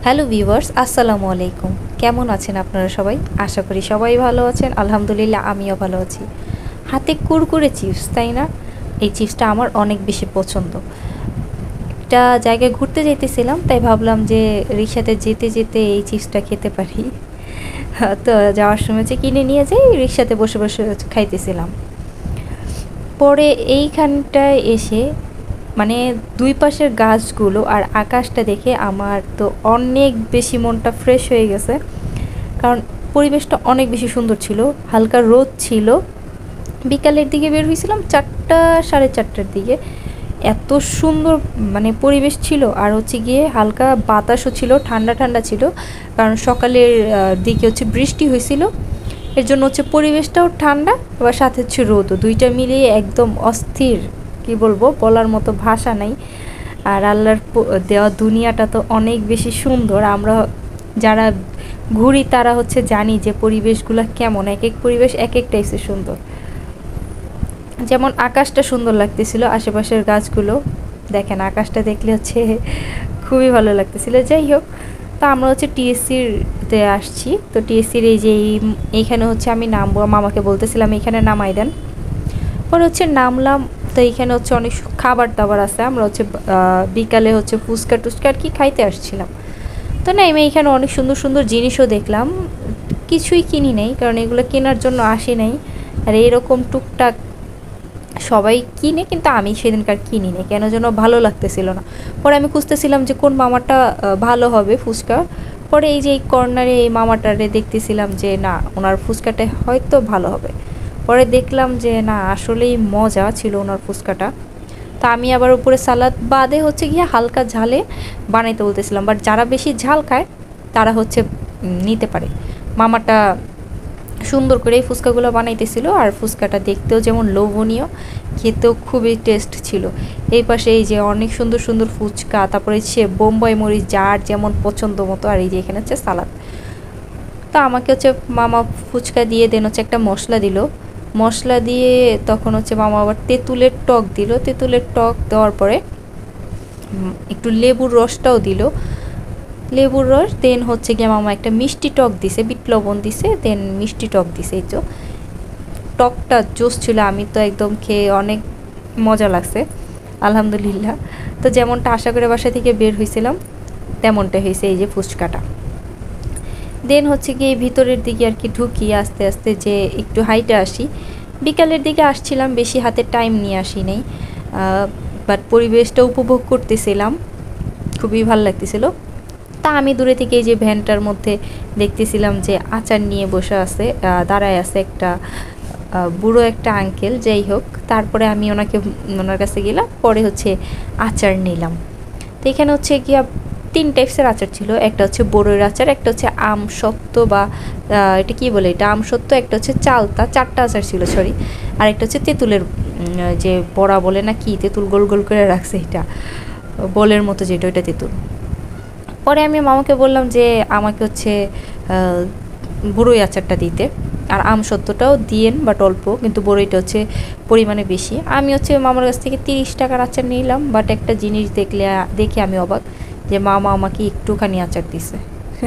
Hello viewers, আসসালামু আলাইকুম। কেমন আছেন আপনারা সবাই? আশা করি সবাই ভালো আছেন। আলহামদুলিল্লাহ আমিও ভালো আছি। হাতে কুরকুরে চিপস, তাই না? এই চিপসটা আমার অনেক বেশি পছন্দ। একটা জায়গায় ঘুরতে যেতেছিলাম, তাই ভাবলাম যে রিক্সাতে যেতে যেতে এই চিপসটা খেতে পারি। তো যাওয়ার সময় যে কিনে নিয়ে যাই, রিক্সাতে বসে বসে খাইতেছিলাম। পরে এইখানটায় এসে মানে দুই পাশের গাছগুলো আর আকাশটা দেখে আমার তো অনেক বেশি মনটা ফ্রেশ হয়ে গেছে। কারণ পরিবেশটা অনেক বেশি সুন্দর ছিল, হালকা রোদ ছিল। বিকালের দিকে বের হয়েছিলাম 4টা 4:30টার দিকে। এত সুন্দর মানে পরিবেশ ছিল, আর হচ্ছে গিয়ে হালকা বাতাসও ছিল, ঠান্ডা ঠান্ডা ছিল। কারণ সকালের দিকে হচ্ছে বৃষ্টি হয়েছিল, এর জন্য হচ্ছে পরিবেশটাও ঠান্ডা, আবার সাথে হচ্ছে রোদও, দুইটা মিলিয়ে একদম অস্থির। কি বলবো, বলার মতো ভাষা নাই। আর আল্লাহর দেওয়া দুনিয়াটা তো অনেক বেশি সুন্দর। আমরা যারা ঘুরি তারা হচ্ছে জানি যে পরিবেশগুলো কেমন, এক এক পরিবেশ এক এক টাইপের সুন্দর। যেমন আকাশটা সুন্দর লাগতেছিল, আশেপাশের গাছগুলো দেখেন, আকাশটা দেখলে হচ্ছে খুবই ভালো লাগতেছিল। যাই হোক, তো আমরা হচ্ছে টিএসসিতে আসছি। তো টিএসসির এই যে এইখানে হচ্ছে আমি নামবো, মামাকে বলতেছিলাম এইখানে নামাই দেন। পরে হচ্ছে নামলাম। তো এইখানে হচ্ছে অনেক খাবার দাবার আছে। আমরা হচ্ছে বিকালে হচ্ছে ফুচকা টুচকা আর কি খাইতে আসছিলাম। তো না, আমি এইখানে অনেক সুন্দর সুন্দর জিনিসও দেখলাম, কিছুই কিনি নাই কারণ এগুলো কেনার জন্য আসি নাই। আর এইরকম টুকটাক সবাই কিনে, কিন্তু আমি সেদিনকার কিনি নি, কেন যেন ভালো লাগতেছিল না। পরে আমি খুঁজতেছিলাম যে কোন মামাটা ভালো হবে ফুচকা। পরে এই যে এই কর্নারে এই মামাটারে দেখতেছিলাম যে না, ওনার ফুচকাটা হয়তো ভালো হবে। পরে দেখলাম যে না, আসলেই মজা ছিল ওনার ফুচকাটা। তা আমি আবার উপরে সালাদ বাদে হচ্ছে গিয়ে হালকা ঝালে বানাইতে বলতেছিলাম, বাট যারা বেশি ঝাল খায় তারা হচ্ছে নিতে পারে। মামাটা সুন্দর করে এই ফুচকাগুলো বানাইতেছিল, আর ফুচকাটা দেখতেও যেমন লোভনীয়, খেতেও খুবই টেস্ট ছিল। এই পাশে এই যে অনেক সুন্দর সুন্দর ফুচকা, তারপরে সে বোম্বাই মরিচ যার যেমন পছন্দ মতো, আর এই যে এখানে হচ্ছে সালাদ। তো আমাকে হচ্ছে মামা ফুচকা দিয়ে দেন হচ্ছে একটা মশলা দিল। মশলা দিয়ে তখন হচ্ছে মামা আবার তেঁতুলের টক দিল। তেঁতুলের টক দেওয়ার পরে একটু লেবুর রসটাও দিল। লেবুর রস দেন হচ্ছে গিয়ে মামা একটা মিষ্টি টক দিছে, বিট লবণ দিছে, দেন মিষ্টি টক দিছে। এই তো টকটা জোস ছিল, আমি তো একদম খেয়ে অনেক মজা লাগছে আলহামদুলিল্লাহ। তো যেমনটা আশা করে বাসা থেকে বের হয়েছিলাম তেমনটা হয়েছে এই যে ফুচকাটা। দেন হচ্ছে গিয়ে ভিতরের দিকে আর কি ঢুকি আস্তে আস্তে, যে একটু হাইটে আসি। বিকালের দিকে আসছিলাম, বেশি হাতে টাইম নিয়ে আসি নাই, বাট পরিবেশটা উপভোগ করতেছিলাম, খুবই ভালো লাগতেছিল। তা আমি দূরে থেকে এই যে ভ্যানটার মধ্যে দেখতেছিলাম যে আচার নিয়ে বসে আছে, দাঁড়ায় আছে একটা বুড়ো একটা আঙ্কেল। যাই হোক, তারপরে আমি ওনার কাছে গেলাম, পরে হচ্ছে আচার নিলাম। তো এখানে হচ্ছে গিয়া 3 টাইপসের আচার ছিল, একটা হচ্ছে বড়ইয়ের আচার, একটা হচ্ছে আম সত্ত্ব বা এটা কি বলে, এটা আম সত্ত্ব, একটা হচ্ছে চালতা, 4টা আচার ছিল সরি। আর একটা হচ্ছে তেঁতুলের যে বড়া বলে না কি, তেঁতুল গোল গোল করে রাখছে, এটা বলের মতো যেটা, ওইটা তেঁতুল। পরে আমি মামাকে বললাম যে আমাকে হচ্ছে বড়ই আচারটা দিতে, আর আম সত্ত্বটাও দিয়েন, বাট অল্প, কিন্তু বড়ইটা হচ্ছে পরিমাণে বেশি। আমি হচ্ছে মামার কাছ থেকে 30 টাকার আচার নিলাম, বাট একটা জিনিস দেখে আমি অবাক, যে মামা আমাকে একটুখানি আচার দিছে।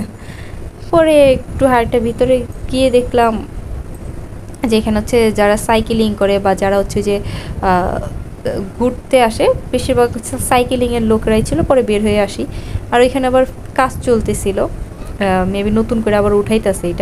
পরে একটু হাড়টা ভিতরে গিয়ে দেখলাম যে এখানে হচ্ছে যারা সাইকেলিং করে বা যারা হচ্ছে যে ঘুরতে আসে, বেশিরভাগ হচ্ছে সাইকেলিংয়ের লোকরাই ছিল। পরে বের হয়ে আসি, আর ওইখানে আবার কাজ চলতেছিল, মেবি নতুন করে আবার উঠাইতেছে এটা।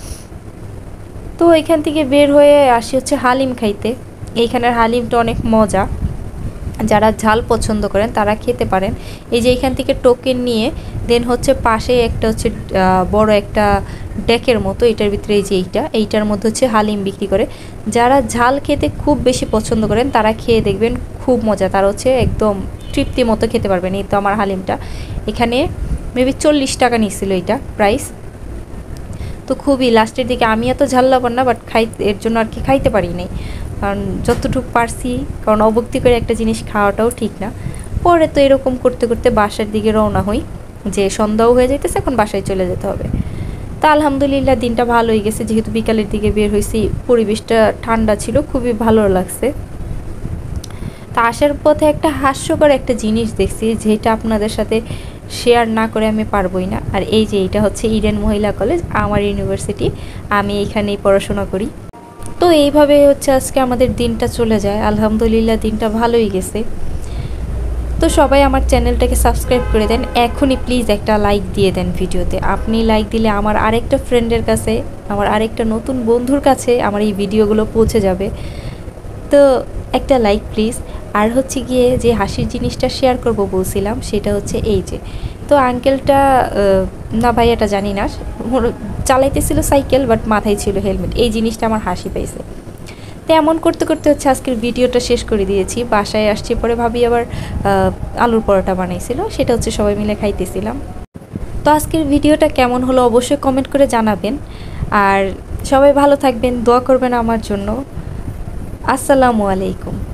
তো এখান থেকে বের হয়ে আসি হচ্ছে হালিম খাইতে। এইখানের হালিমটা অনেক মজা, যারা ঝাল পছন্দ করেন তারা খেতে পারেন। এই যে এখান থেকে টোকেন নিয়ে দেন হচ্ছে পাশে একটা হচ্ছে বড় একটা ডেকের মতো, এটার ভিতরে এই যে এইটার মধ্যে হচ্ছে হালিম বিক্রি করে। যারা ঝাল খেতে খুব বেশি পছন্দ করেন তারা খেয়ে দেখবেন, খুব মজা, তারা হচ্ছে একদম তৃপ্তি মতো খেতে পারবেন। এই তো আমার হালিমটা এখানে মেবি 40 টাকা নিচ্ছিল এটা প্রাইস। তো খুবই লাস্টের দিকে, আমি এত ঝাল লাগার না, বাট এর জন্য আর কি খাইতে পারি নাই, কারণ যতটুকু পারছি, কারণ অভক্তি করে একটা জিনিস খাওয়াটাও ঠিক না। পরে তো এরকম করতে করতে বাসার দিকে রওনা হই, যে সন্ধ্যাও হয়ে যাইতেছে, এখন বাসায় চলে যেতে হবে। তা আলহামদুলিল্লাহ দিনটা ভালোই গেছে, যেহেতু বিকালের দিকে বের হয়েছি, পরিবেশটা ঠান্ডা ছিল, খুবই ভালো লাগছে। তা আসার পথে একটা হাস্যকর একটা জিনিস দেখছি, যেটা আপনাদের সাথে শেয়ার না করে আমি পারবই না। আর এই যে এটা হচ্ছে ইডেন মহিলা কলেজ, আমার ইউনিভার্সিটি, আমি এখানেই পড়াশোনা করি। তো এইভাবে হচ্ছে আজকে আমাদের দিনটা চলে যায়, আলহামদুলিল্লাহ দিনটা ভালোই গেছে। তো সবাই আমার চ্যানেলটাকে সাবস্ক্রাইব করে দেন এখনই, প্লিজ একটা লাইক দিয়ে দেন ভিডিওতে। আপনি লাইক দিলে আমার আরেকটা ফ্রেন্ডের কাছে, আমার আরেকটা নতুন বন্ধুর কাছে আমার এই ভিডিওগুলো পৌঁছে যাবে। তো একটা লাইক প্লিজ। আর হচ্ছে গিয়ে যে হাসির জিনিসটা শেয়ার করব বলছিলাম, সেটা হচ্ছে এই যে, তো আঙ্কেলটা না ভাইয়াটা জানি না, চালাইতেছিল সাইকেল বাট মাথায় ছিল হেলমেট, এই জিনিসটা আমার হাসি পাইছে। তো এমন করতে করতে হচ্ছে আজকের ভিডিওটা শেষ করে দিয়েছি। বাসায় আসছি, পরে ভাবি আবার আলুর পরোটা বানাইছিল, সেটা হচ্ছে সবাই মিলে খাইতেছিলাম। তো আজকের ভিডিওটা কেমন হলো অবশ্যই কমেন্ট করে জানাবেন। আর সবাই ভালো থাকবেন, দোয়া করবেন আমার জন্য। আসসালামু আলাইকুম।